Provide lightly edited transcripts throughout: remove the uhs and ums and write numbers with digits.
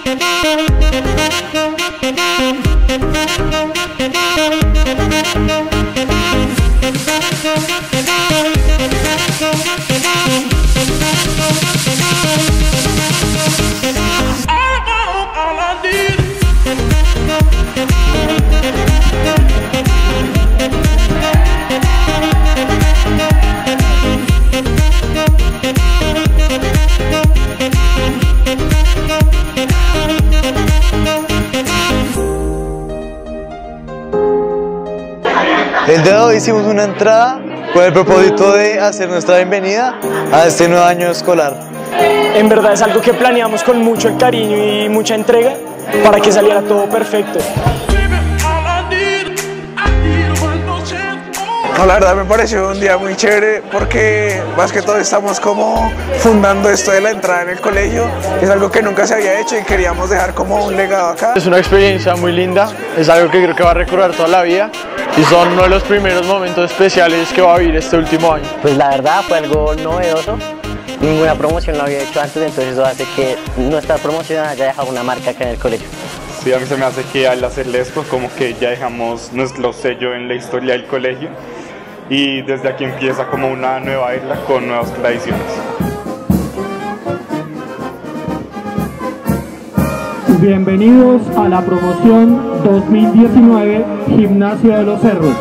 El día de hoy hicimos una entrada con el propósito de hacer nuestra bienvenida a este nuevo año escolar. En verdad es algo que planeamos con mucho cariño y mucha entrega para que saliera todo perfecto. No, la verdad me pareció un día muy chévere porque más que todo estamos como fundando esto de la entrada en el colegio. Es algo que nunca se había hecho y queríamos dejar como un legado acá. Es una experiencia muy linda, es algo que creo que va a recordar toda la vida y son uno de los primeros momentos especiales que va a vivir este último año. Pues la verdad fue algo novedoso, ninguna promoción lo había hecho antes, entonces eso hace que nuestra promoción haya dejado una marca acá en el colegio. Sí, a mí se me hace que al hacerle esto como que ya dejamos nuestro sello en la historia del colegio y desde aquí empieza como una nueva era con nuevas tradiciones. Bienvenidos a la promoción 2019 Gimnasia de los Cerros.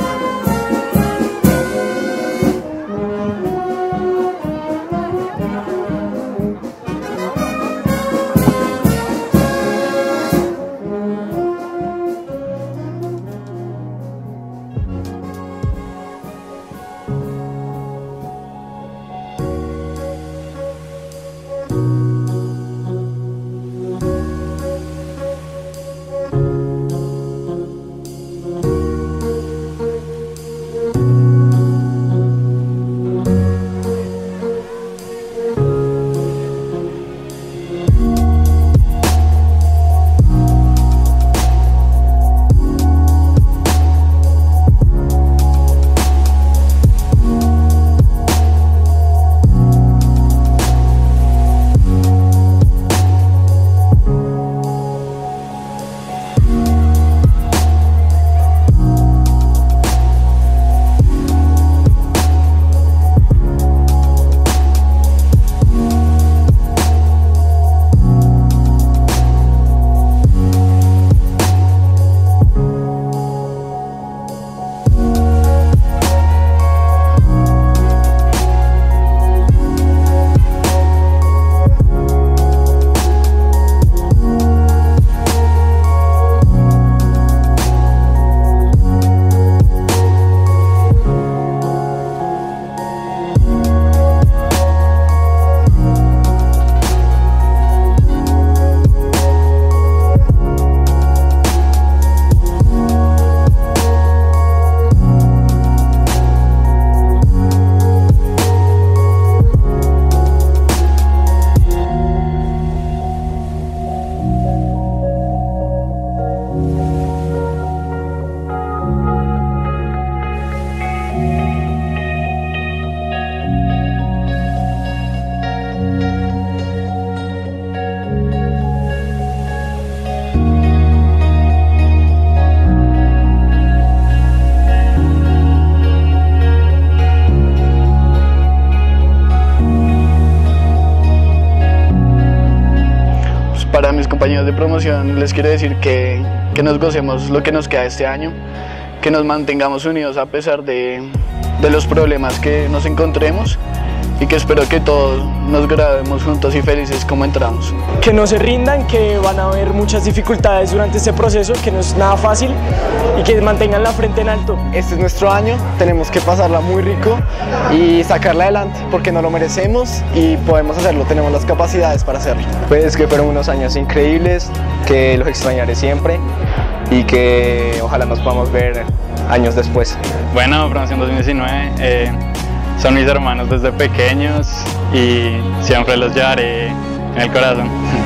Para mis compañeros de promoción les quiero decir que nos gocemos lo que nos queda este año, que nos mantengamos unidos a pesar de los problemas que nos encontremos y que espero que todos nos graduemos juntos y felices como entramos. Que no se rindan, que van a haber muchas dificultades durante este proceso, que no es nada fácil y que mantengan la frente en alto. Este es nuestro año, tenemos que pasarla muy rico y sacarla adelante porque nos lo merecemos y podemos hacerlo, tenemos las capacidades para hacerlo. Pues que fueron unos años increíbles, que los extrañaré siempre y que ojalá nos podamos ver años después. Bueno, promoción 2019, son mis hermanos desde pequeños y siempre los llevaré en el corazón.